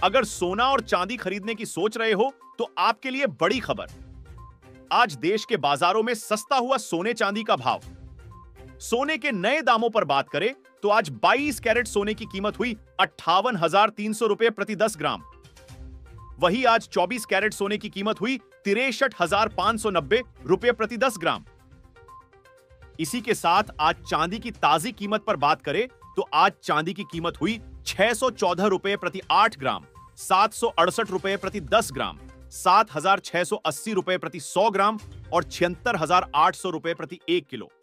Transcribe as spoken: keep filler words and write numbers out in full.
अगर सोना और चांदी खरीदने की सोच रहे हो तो आपके लिए बड़ी खबर। आज देश के बाजारों में सस्ता हुआ सोने चांदी का भाव। सोने के नए दामों पर बात करें तो आज बाईस कैरेट सोने की कीमत हुई अट्ठावन हजार तीन सौ रुपए प्रति दस ग्राम। वहीं आज चौबीस कैरेट सोने की कीमत हुई तिरसठ हजार पांच सौ नब्बे रुपए प्रति दस ग्राम। इसी के साथ आज चांदी की ताजी कीमत पर बात करें तो आज चांदी की कीमत हुई छह सौ चौदह रुपए प्रति आठ ग्राम, सात सौ अड़सठ रुपए प्रति दस ग्राम, सात हजार छह सौ अस्सी रुपए प्रति सौ ग्राम और छिहत्तर हजार आठ सौ रुपए प्रति एक किलो।